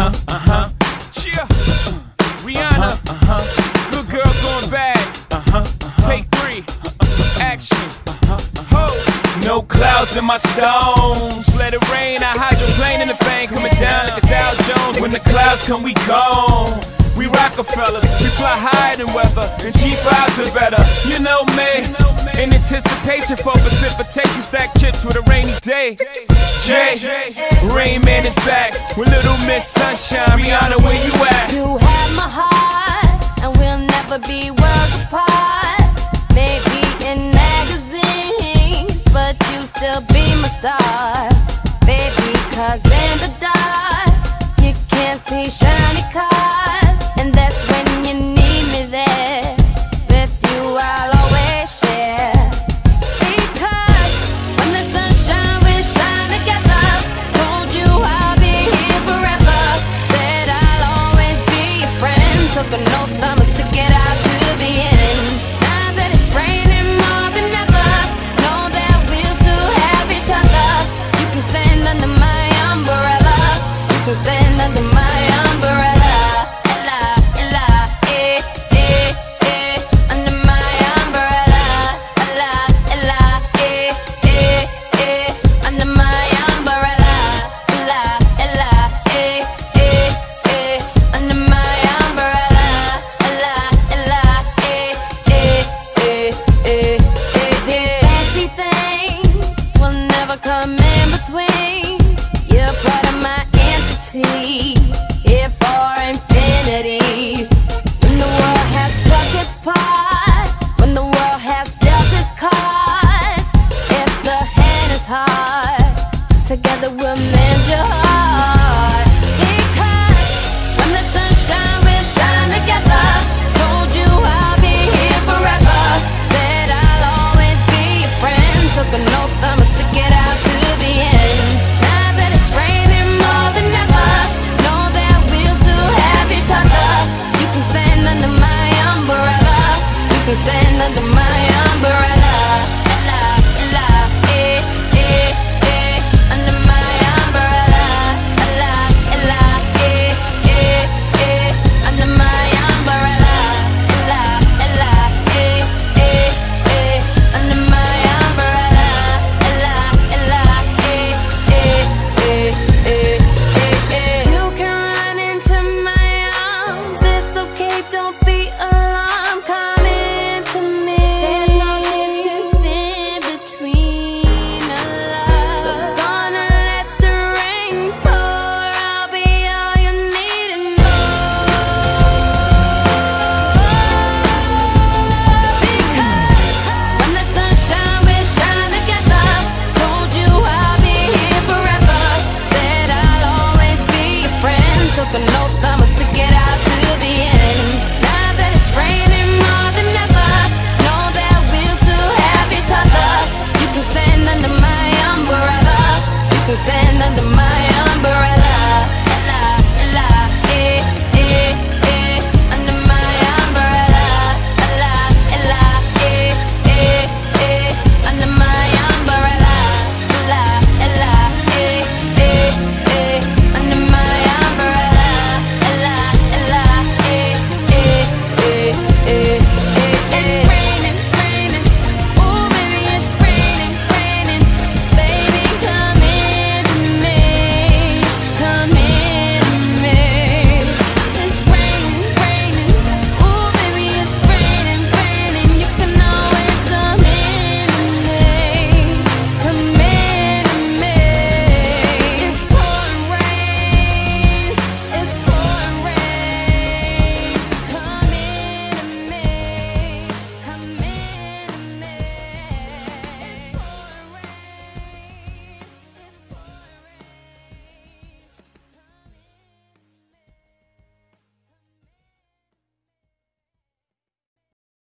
Yeah. Rihanna. Good girl going bad. Take 3. Action. Ho. No clouds in my stones. Let it rain. I hydroplane in the bank, coming down like a Dow Jones. When the clouds come, we gone. We Rockefellers, we fly higher than weather, and G5s are better. You know me, in anticipation for precipitation, stack chips with a rainy day. Jay, Rain Man is back with Little Miss Sunshine. Rihanna, where you at? You have my heart, and we'll never be worlds apart. Maybe in magazines, but you still be my star, baby. 'Cause in the dark, you can't see shiny cars.